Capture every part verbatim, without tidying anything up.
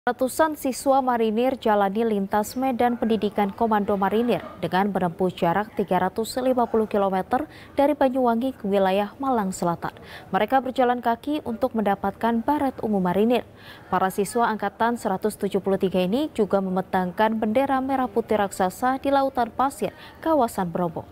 Ratusan siswa marinir jalani lintas medan pendidikan Komando Marinir dengan menempuh jarak tiga ratus lima puluh kilometer dari Banyuwangi ke wilayah Malang Selatan. Mereka berjalan kaki untuk mendapatkan baret ungu marinir. Para siswa angkatan seratus tujuh puluh tiga ini juga membentangkan bendera merah putih raksasa di lautan pasir kawasan Bromo.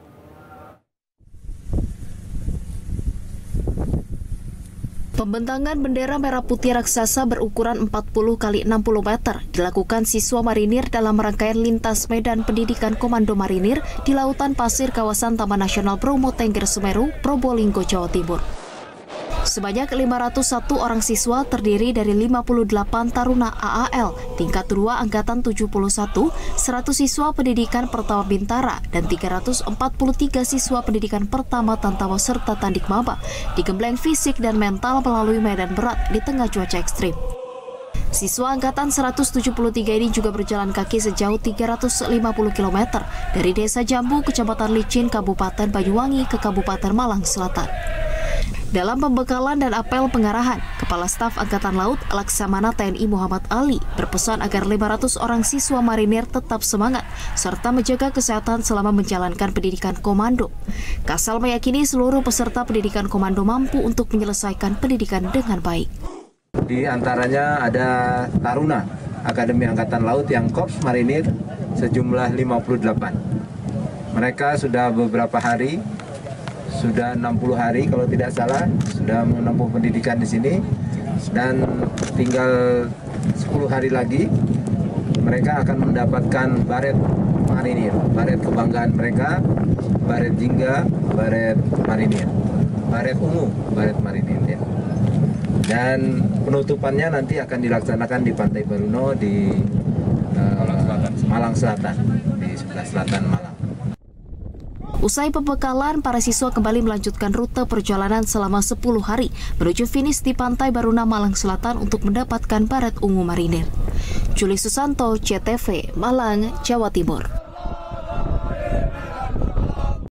Pembentangan bendera merah putih raksasa berukuran empat puluh kali enam puluh meter dilakukan siswa marinir dalam rangkaian lintas medan pendidikan Komando Marinir di lautan pasir kawasan Taman Nasional Bromo Tengger Semeru, Probolinggo, Jawa Timur. Sebanyak lima ratus satu orang siswa terdiri dari lima puluh delapan taruna A A L, tingkat dua Angkatan tujuh puluh satu, seratus siswa pendidikan Pertama Bintara, dan tiga ratus empat puluh tiga siswa pendidikan Pertama Tantawa serta Tandik Maba digembleng fisik dan mental melalui medan berat di tengah cuaca ekstrim. Siswa Angkatan seratus tujuh puluh tiga ini juga berjalan kaki sejauh tiga ratus lima puluh kilometer dari Desa Jambu, Kecamatan Licin, Kabupaten Banyuwangi ke Kabupaten Malang Selatan. Dalam pembekalan dan apel pengarahan, Kepala Staf Angkatan Laut Laksamana T N I Muhammad Ali berpesan agar lima ratus orang siswa marinir tetap semangat serta menjaga kesehatan selama menjalankan pendidikan komando. Kasal meyakini seluruh peserta pendidikan komando mampu untuk menyelesaikan pendidikan dengan baik. Di antaranya ada taruna Akademi Angkatan Laut yang Korps Marinir sejumlah lima puluh delapan. Mereka sudah beberapa hari Sudah enam puluh hari kalau tidak salah sudah menempuh pendidikan di sini, dan tinggal sepuluh hari lagi mereka akan mendapatkan baret marinir, baret kebanggaan mereka, baret jingga, baret marinir, baret ungu, baret marinir ya. Dan penutupannya nanti akan dilaksanakan di Pantai Baruno di uh, Malang Selatan, di sebelah selatan Malang. Usai pembekalan, para siswa kembali melanjutkan rute perjalanan selama sepuluh hari menuju finish di Pantai Baruna, Malang Selatan untuk mendapatkan baret ungu marinir. Juli Susanto, C T V, Malang, Jawa Timur.